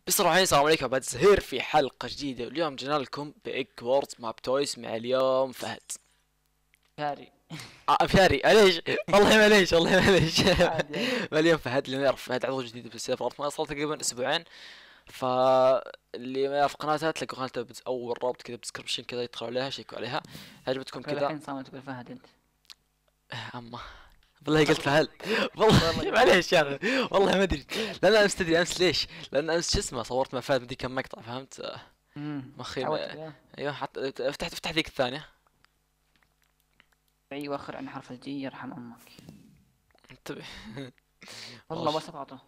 بصراحة السلام عليكم بعد زهير في حلقة جديدة. اليوم جينا لكم بإيج ووردز ماب تويس مع اليوم فهد. كاري. افشاري معليش والله معليش والله معليش. عادي عادي. اليوم فهد اللي ما يعرف فهد عضو جديد بالسيرفر، ما صار تقريبا اسبوعين. فاللي ما يعرف قناته تلاقوا قناته اول رابط كذا بالدسكربشن كذا، يدخلوا عليها شيكوا عليها. عجبتكم كل كذا؟ الحين صامت تقول فهد انت. اما والله قلت فهد والله معليش يا اخي والله ما ادري. لان امس تدري امس ليش؟ لان امس شو اسمه صورت مع فهد بدي كم مقطع، فهمت؟ مخي تعودت عليه. ايوه حتى افتح ذيك الثانية. اي وخر عن حرف الجي يرحم امك. انتبه. والله بس ابعطه.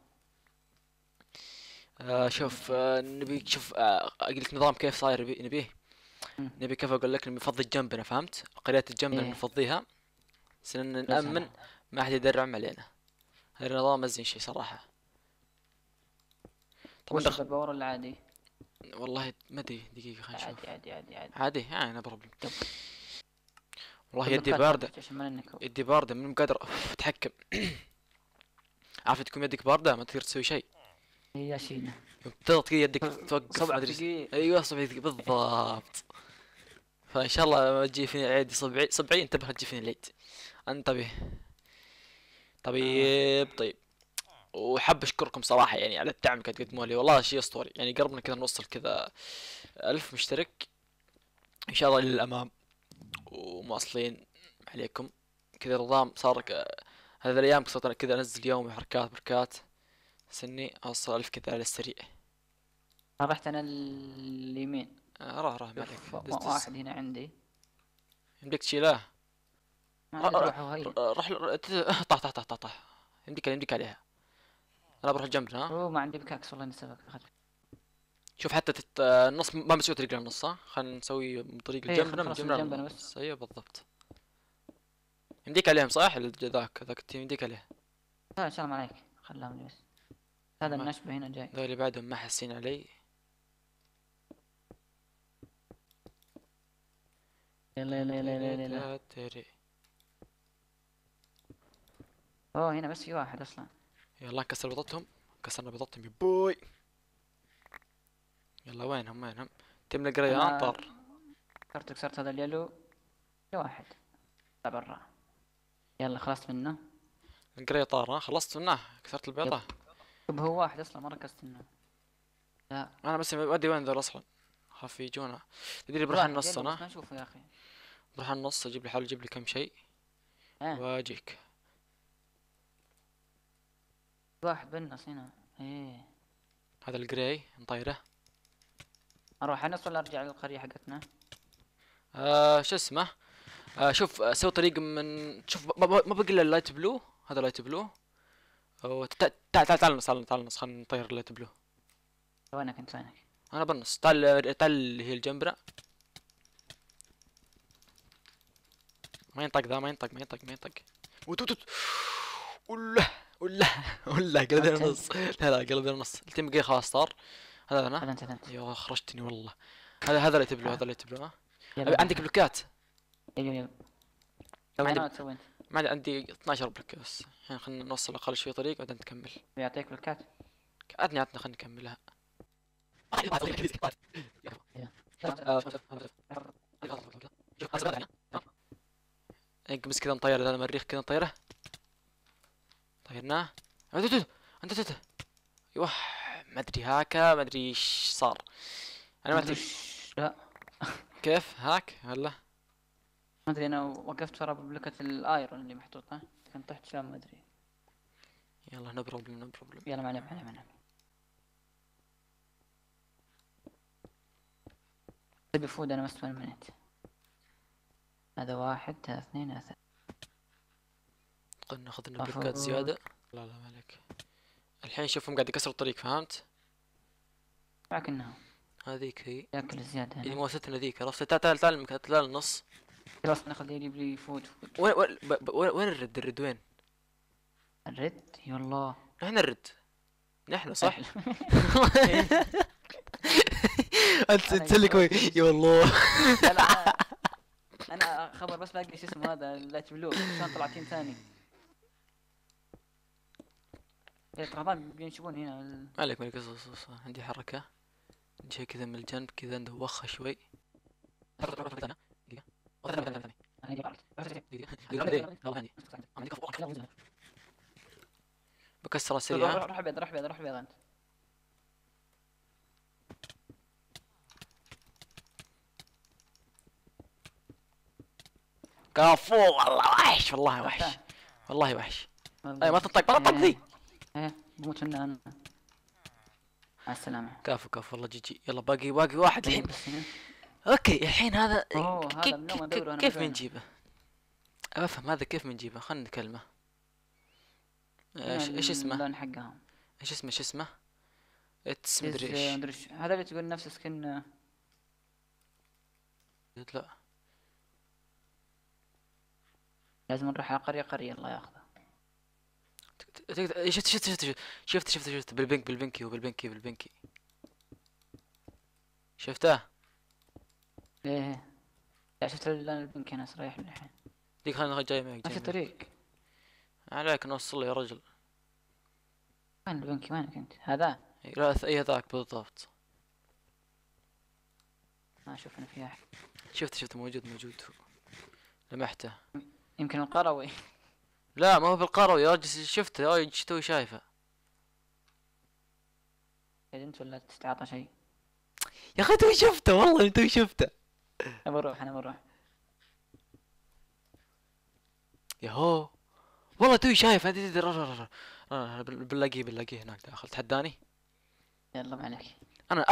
شوف، نبي شوف، اقول لك نظام كيف صاير نبيه. مم. نبي كيف اقول لك، نبي نفضي جنبنا، فهمت؟ قرية جنبنا ايه نفضيها عشان يا نأمن، سلام. ما حد يدرعم علينا. هذا النظام ازين شيء صراحة. طبعا وش بالباور العادي؟ والله ما ادري، دقيقة خلينا نشوف. عادي عادي عادي عادي. عادي يعني انا بروبلم. طب والله طب يدي بكات باردة، عشان ما ننكو. يدي باردة من قادر اتحكم. عارف تكون يدك باردة ما تقدر تسوي شيء. هي يا شينا. يوم تضغط كذا يدك توقف، ما صبعك ادري. ثقيل. ايوه صبعي بالضبط. فان شاء الله ما تجي فيني عيد صبعي انتبه تجي فيني العيد. انتبه. آه. طيب. وحاب اشكركم صراحة يعني على الدعم اللي قاعد تقدموه لي، والله شيء اسطوري يعني. قربنا كذا نوصل كذا 1000 مشترك ان شاء الله للامام، ومواصلين عليكم كذا. نظام صار هذه الايام صرت أنا كذا انزل يومي حركات بركات، سني اوصل 1000 كذا على السريع. رحت انا اليمين. راح ما عليك. شوف دز دز. واحد هنا عندي. يمديك تشيله. ما عندي روحه هي. روح طح طح طح طح طح. يمديك عليها. انا بروح جنبنا. اوه ما عندي بكاكس والله نسبك. شوف حتى النص ما بنسوي طريق للنص، ها خلينا نسوي طريق ايه الجنبنا، من خلاص من جنبنا جنبنا بس. للنص. ايوه بالضبط. يمديك عليهم صح؟ ذاك التيم يمديك عليه. لا ان شاء الله ما عليك خلاهم لي بس. هذا ما النشبة هنا جاي. ذول اللي بعدهم ما حاسين علي. يلا يلا يلا يلا يلا. تري. اوه هنا بس في واحد اصلا. يلا نكسر بيضتهم، كسرنا بيضتهم يا بوي. يلا وينهم تيم القرية انا طار. كسرت هذا اليلو. في واحد طلع برا. يلا خلصت منه. القرية طار، ها خلصت منه كسرت يب. البيضة. طب هو واحد اصلا ما ركزت منه. لا انا بس ودي وين ذول اصلا، خاف يجونا. تدري بروح واحد النص يلو بس انا، ما اشوفه يا اخي. بروح النص اجيب لي حال، اجيب لي كم شيء اه واجيك. واحد بالنص هنا. ايه هذا الجراي نطيره. اروح انص ولا ارجع للقرية حقتنا؟ شو اسمه، شوف، سوي طريق من، شوف ما بقي الا اللايت بلو. هذا لايت بلو. تعال نص، تعال نص، خلينا نطير اللايت بلو. وينك انت وينك؟ انا بالنص. تعال اللي هي الجنبرة. ما ينطق ذا، ما ينطق. وتوت. ولا ولا ولا قلبنا نص. لا قلبنا نص. التيم بقي خلاص صار. هذا انا. هذا انت. يا خرجتني والله. هذا لايت بلو، هذا لايت بلو. ها يلا عندك بلوكات؟ يلا يلا. لو ما عندي ما تسوي انت. ما عندي 12 بلوك بس. الحين خلينا نوصل اقل شوي طريق بعدين نكمل. بيعطيك بالكات. عطنا خلينا نكملها. انقمص كذا نطير هذا المريخ كذا نطيره. طيرناه. انت ايوه. ما ادري هاكا، ما ادري ايش صار. انا ما ادري لا كيف هاك ولا. ما ادري انا وقفت ورا بلوكة الايرون اللي محطوطة. كان طحت شلون ما ادري. يلا نو بروبلم. يلا معنا. تبي فود انا مست منت. هذا واحد هذا اثنين هذا. قلنا اخذنا بلوكات زيادة. لا ما عليك. الحين شوفهم قاعد يكسروا الطريق، فهمت؟ معك انه هذيك هي ياكل الزيادة اللي هنا. موستنا ذيك، عرفت؟ تعال النص. خلاص ناخذ يجيب لي فود. وين الرد وين؟ الرد يلا. احنا الرد. نحن صح. إيه. انت أنا تسلك يا والله. لا لا انا خبر بس باقي شو اسمه هذا اللايت بلو شلون طلع تيم ثاني. إيه، ترى بينشبون هنا ما عليك قصص، عندي حركة، عندي شي كذا من الجنب كذا ندوخها شوي. دقيقة. دقيقة. بكسرها سريعا. روح بيض، روح بيض، روح بيض انت. كفو والله وحش، والله وحش، والله وحش. اي ما تنطق، ما تنطق ذي. ايه بموت منه انا. مع السلامة. كفو كفو والله، جي جي. يلا باقي واحد الحين. بس هنا. اوكي الحين هذا اوه هذا من يوم ادور وانا كيف مكانه. بنجيبه؟ ابى افهم هذا كيف بنجيبه، خلنا نكلمه. هنا ايش اسمه؟ اللون حقهم. ايش اسمه؟ اتس مدري ايش. مدري ايش هذا اللي تقول نفس سكن. لا لازم نروح على قرية الله ياخذه. شفت بالبنكي وبالبنكي. شفته؟ ايه. لا شفت اللون البنك هنا رايح الحين. ديك خلنا جاي معك ما في طريق. عليك نوصل يا رجل. وين البنك؟ وينك انت؟ هذا؟ لا اي هذاك بالضبط. ما اشوف انا في احد. شفت موجود لمحته. يمكن القروي. لا ما هو بالقروي يا رجل، شفته يا رجل، توي شايفه. انت ولا تتعاطى شيء؟ يا اخي توي شفته والله، توي شفته. انا بروح. ياهو والله توي شايف. بنلاقيه هناك داخل. تحداني. يلا ما عليك. انا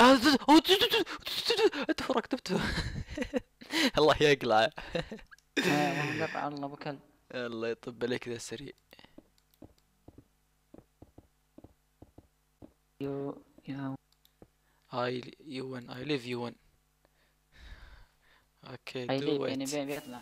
انت فرقت. الله يقلع. والله قطع الله ابو كلب. الله يطب عليك ذا السريع. يو I live you one. اوكي هاي دو يعني ات. بيطلع.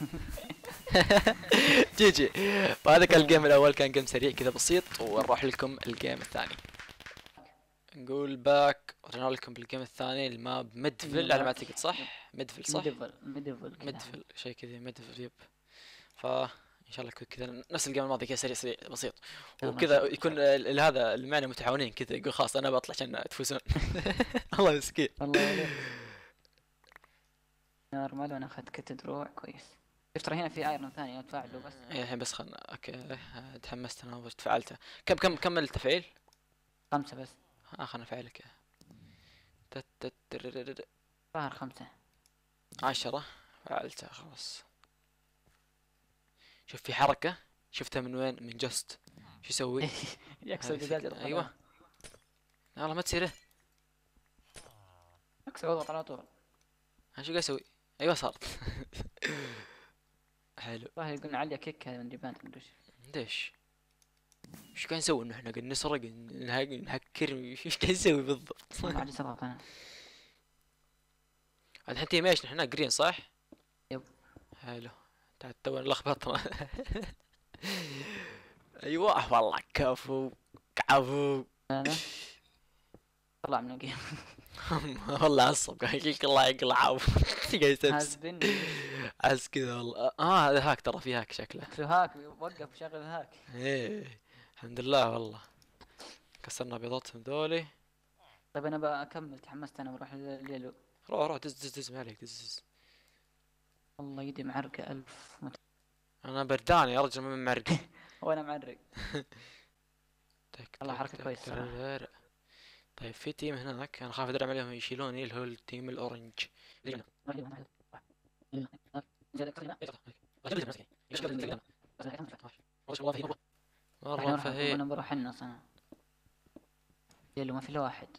جي وهذا كان الجيم الاول، كان جيم سريع كذا بسيط، ونروح لكم الجيم الثاني. نقول باك، رجعنا لكم بالجيم الثاني. الماب ميدفل على ما اعتقد، صح؟ ميدفل صح؟ ميدفل شيء كذا ميدفل يب. ان شاء الله كذا نفس الجيم الماضي كذا سريع بسيط، وكذا يكون هذا اللي معنا متعاونين كذا، يقول خلاص انا بطلع عشان تفوزون. الله مسكين. والله نورمال. وانا اخذت كت دروع كويس. شفت ترى هنا في ايرون ثاني ادفع له بس. الحين بس خلنا اوكي. تحمست انا وفعلته. كم التفعيل؟ 5 بس. خلنا نفعلك. ظهر 5. 10 فعلتها خلاص. شوف في حركة شفتها من وين؟ من جست. شو يسوي؟ يكسر جدار. ايوه والله ما تصيره. يكسر اضغط على طول. شو قاعد اسوي؟ ايوه صارت. حلو. والله يقولون عليا كيك هذا من جبان مدري ليش؟ ايش قاعد نسوي؟ انه احنا قاعد نسرق نهكر، ايش قاعد نسوي بالضبط؟ ما عاد سقط انا. الحين تيم ايش؟ نحن جرين صح؟ يب. حلو. تونا لخبطنا. ايوه والله كفو. هذا طلع من الجيم. والله عصب قاعد الله يقلع. قاعد يستفز. هازبن. عز كذا والله. هذا هاك، ترى في هاك شكله. في هاك وقف شغل هاك. ايه الحمد لله والله. كسرنا بيضاتهم ذولي. طيب انا بكمل، تحمست انا بروح لليلو. روح دز ما عليك دز. والله يدي معرقة 1000 انا بردان يا رجل، ما معرق. وانا معرق. والله حركة كويسة. طيب في تيم هناك انا خاف ادري عليهم يشيلوني، اللي هو التيم الاورنج. مرة فهي. انا بروح النص انا. يلو ما في الا واحد.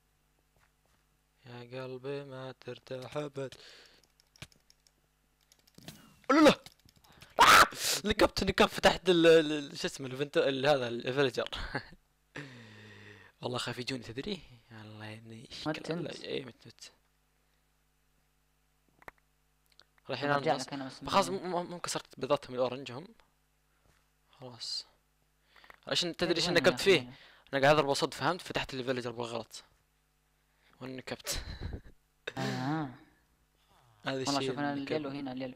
يا قلبي ما ترتاح ابد. لا نكبت فتحت شو اسمه هذا الفيلجر. والله خاف يجوني تدري. الله يني اي مت. الحين انا خلاص مو كسرت بيضاتهم الاورنج هم. خلاص. عشان تدري ايش نكبت فيه؟ انا قاعد اضرب صد، فهمت؟ فتحت الفيلجر بالغلط ونكبت. هذا الشيء. والله شوف انا اليلو هنا اليلو.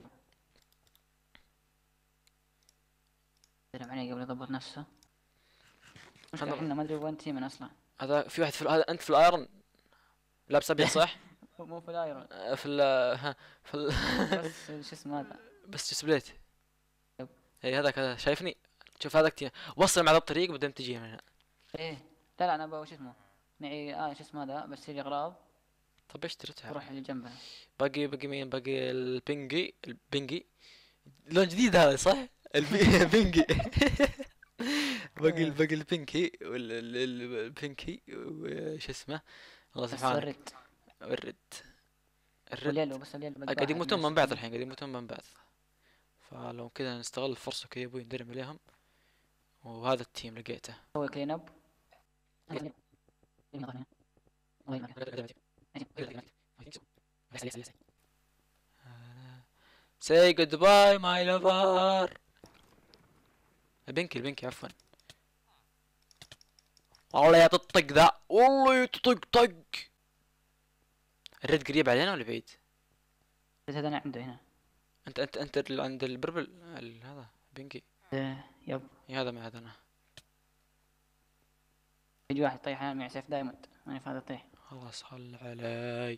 درب عليه قبل يضبط نفسه. مشكلة احنا ما ادري وين تيمنا اصلا. هذا في واحد هذا انت في الايرون لابس ابيض صح؟ مو في الايرون. في ال ها في ال بس شو اسمه هذا. بس سبليت. يب. اي هذاك هذا شايفني؟ شوف هذاك وصل مع ذا الطريق بعدين تجي من هنا. ايه لا لا انا شو اسمه معي شو اسمه هذا بشتري اغراض طب ايش ترتها؟ بروح اللي جنبها. باقي مين؟ باقي البنجي لون جديد هذا صح؟ البنجي باقي البنكي البنكي وش اسمه الله بس سبحانه الرد الرد واليلو بس اليلو باقي قاعد واحد يموتون من من بعض الستين. الحين، قاعد يموتون من بعض. فلو كذا نستغل الفرصة كذا ابوي ندرب عليهم. وهذا التيم لقيته. سوي كلين اب. say goodbye my lover. البنكي عفوا. والله يا تطق ذا، والله يطق طق. الرد قريب علينا ولا بعيد؟ هذا انا عنده هنا. انت اللي عند البربل هذا بنكي. يب يا هذا مع هذا انا. يجي واحد طيح انا معي سيف دايموند ماني فاضي اطيح. خلاص خل علي.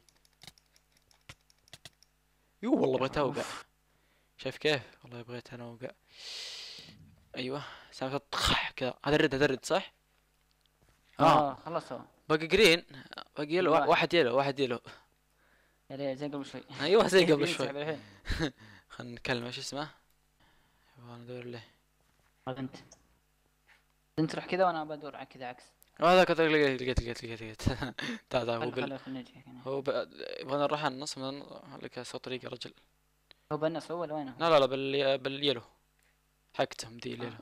يو والله بغيت اوقع. شايف كيف؟ والله بغيت انا اوقع. ايوه سامع طخ كذا. هذا الرد صح؟ خلصوا. باقي جرين، باقي يلو، واحد يلو. يا ريال زي قبل شوي. ايوه زي قبل شوي. ينسحب الحين. خلنا نتكلم ايش اسمه؟ يبغى ندور له. انت روح كذا وانا بدور على كذا عكس. هذا كذا لقيت. تعال هو خلنا نجي هنا. هو يبغى نروح على النص من لك سوى طريق يا رجل. هو بالنص هو ولا وينه؟ لا باليلو حقتهم دي اليلو.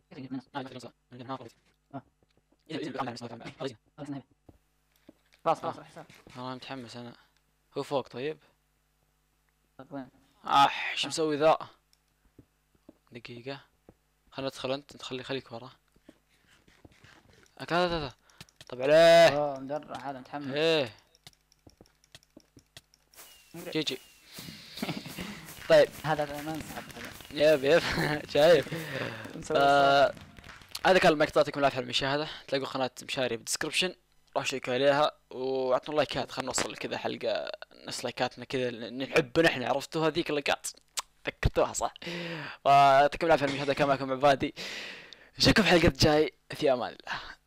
خلاص حساب. انا متحمس انا. هو فوق طيب. طيب وين؟ شو مسوي ذا؟ دقيقة خلنا ندخل انت خليك ورا. هذا طب عليه. مدرع هذا متحمس. ايه جي طيب هذا ما انسحب هذا. يب شايف. هذا كان المقطع. يعطيكم العافية على المشاهدة. تلاقوا قناة مشاري بالدسكربشن، روحوا شيكوا عليها وعطونا لايكات. خلنا نوصل كذا حلقة نفس لايكاتنا كذا نحب نحن. عرفتوا هذيك اللايكات ذكرتوها صح؟ ويعطيكم العافية على المشاهدة. كان معكم عبادي. نشوفكم في الحلقة الجاي في امان الله.